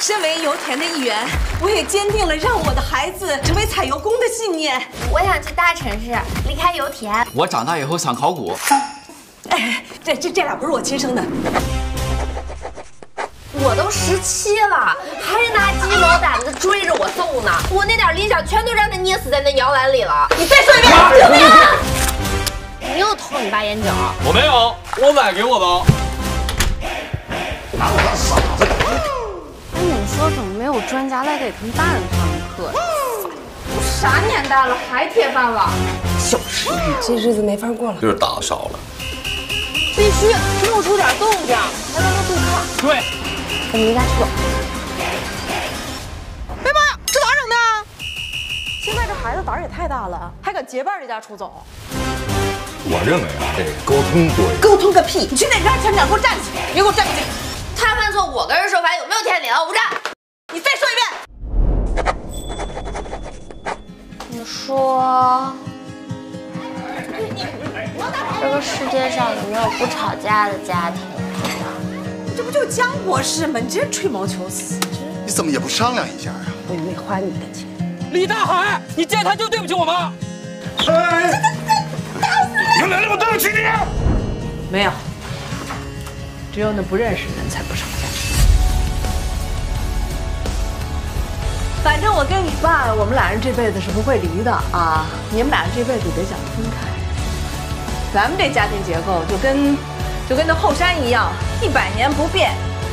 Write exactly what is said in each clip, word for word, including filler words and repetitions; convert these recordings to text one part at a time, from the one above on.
身为油田的一员，我也坚定了让我的孩子成为采油工的信念。 我想去大城市，离开油田。 我长大以后想考古。 哎，这这这俩不是我亲生的。 我都十七了，还拿鸡毛掸子追着我揍呢。我那点理想全都让他捏死在那摇篮里了。你再说一遍，救命！你又偷你爸烟酒？ 我没有，我奶给我的。 拿我当傻子。 哎，你们说怎么没有专家来给他们大人上课呀？ 都啥年代了，还铁饭碗？ 小事，这日子没法过了。 就是打少了。 必须弄出点动静，才让他对抗。 对。 我们离家出走。 哎妈呀，这咋整的？现在这孩子胆儿也太大了，还敢结伴离家出走。 我认为啊，这沟通多一点。 沟通个屁！你去那边，团长，给我站起来！别给我站过去！ 他犯错，我跟人说法，有没有天理了？我不站。 你再说一遍。你说，这个世界上有没有不吵架的家庭？ 这不就是江博士吗？你真吹毛求疵！ 你怎么也不商量一下呀？ 我也没花你的钱。 李大海，你见他就对不起我妈。 哎，你们来，我对不起你。 没有，只有那不认识人才不吵架。反正我跟你爸，我们俩人这辈子是不会离的啊！你们俩这辈子得想分开。咱们这家庭结构就跟就跟那后山一样，一百年不变。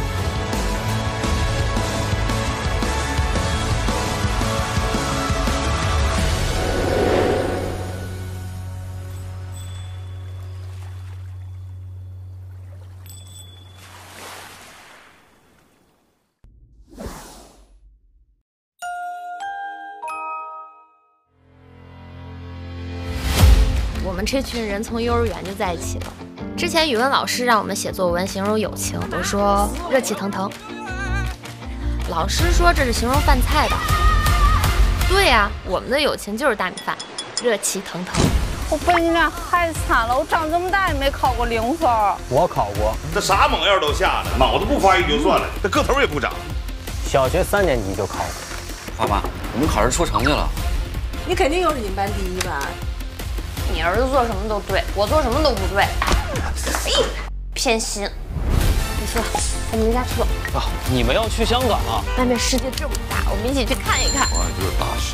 我们这群人从幼儿园就在一起了。之前语文老师让我们写作文形容友情，我说热气腾腾。老师说这是形容饭菜的。对呀、啊，我们的友情就是大米饭，热气腾腾。 我被你俩害惨了，我长这么大也没考过零分。 我考过。 这啥猛药都下了，脑子不发育就算了，这个头也不长。 小学三年级就考过。 爸妈，我们考试出成绩了。 你肯定又是你们班第一吧？ 你儿子做什么都对，我做什么都不对。偏心。没事，我们离家出走。 啊，你们要去香港啊？ 外面世界这么大，我们一起去看一看。 我就是大少。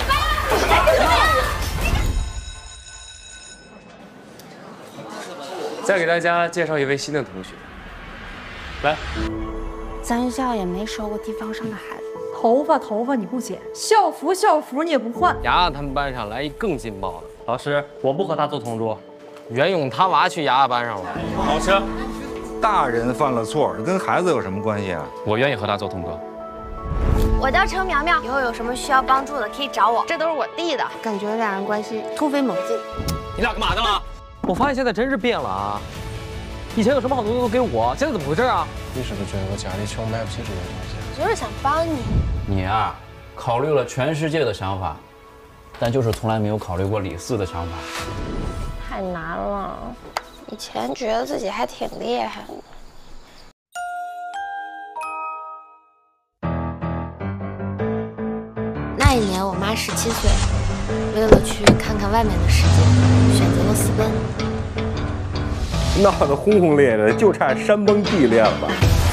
再给大家介绍一位新的同学，来。 咱学校也没收过地方上的孩子。头发头发你不剪，校服校服你也不换。 雅雅他们班上来一更劲爆的老师，我不和他做同桌。袁勇他娃去雅雅班上了。老师， 大人犯了错，跟孩子有什么关系啊？ 我愿意和他做同桌。 我叫程苗苗，以后有什么需要帮助的可以找我，这都是我弟的。 感觉俩人关系突飞猛进。 你俩干嘛呢了？我发现现在真是变了啊！以前有什么好东西都给我，现在怎么回事啊？ 你是不是觉得我家里穷买不起这些东西？ 我就是想帮你。 你啊，考虑了全世界的想法，但就是从来没有考虑过李四的想法。 太难了，以前觉得自己还挺厉害的。那一年我妈十七岁，为了去看看外面的世界，选择了私奔。 闹得轰轰烈烈的，就差山崩地裂了吧？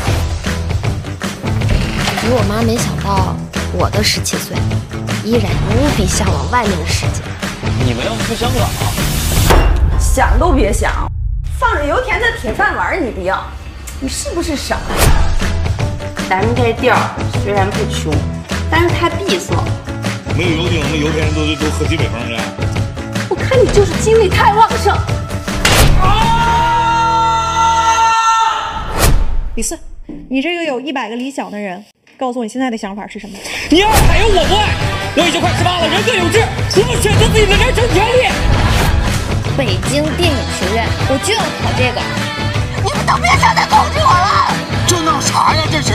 可我妈没想到，我的十七岁依然无比向往外面的世界。 你们要去香港啊？ 想都别想，放着油田的铁饭碗你不要，你是不是傻？ 咱们这地儿虽然不穷，但是太闭塞。 没有油井，我们油田人都都喝西北风去。 我看你就是精力太旺盛。 李四，你这个有一百个理想的人，告诉我你现在的想法是什么？ 你要是还有我不爱，我已经快十八了，人各有志，我要选择自己的人生权利。 北京电影学院，我就要考这个。你们都别想再控制我了！ 这闹啥呀？这是。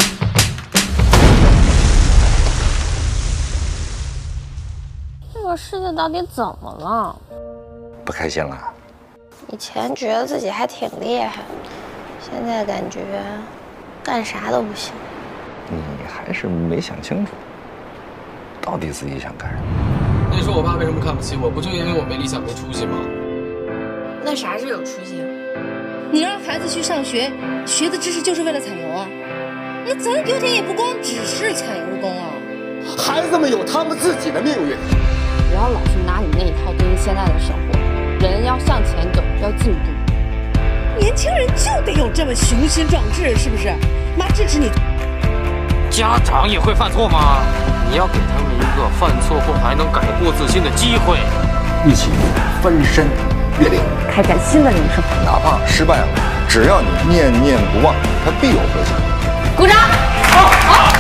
这个世界到底怎么了？ 不开心了？ 以前觉得自己还挺厉害，现在感觉干啥都不行。 嗯。 还是没想清楚，到底自己想干什么。 那你说我爸为什么看不起我？不就因为我没理想没出息吗？ 那啥是有出息？ 你让孩子去上学，学的知识就是为了采油啊？那咱油田也不光只是采油工啊。 孩子们有他们自己的命运。 不要老是拿你那一套对应现在的生活，人要向前走，要进步。 年轻人就得有这么雄心壮志，是不是？妈支持你。 家长也会犯错吗？你要给他们一个犯错后还能改过自新的机会， 一起翻山越岭， 开展新的人生。 哪怕失败了，只要你念念不忘，它必有回响。 鼓掌！好，好。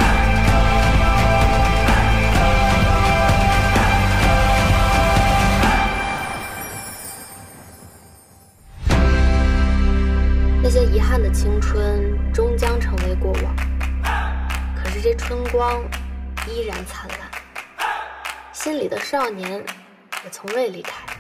那些遗憾的青春终将成为过往，可是这春光依然灿烂，心里的少年也从未离开。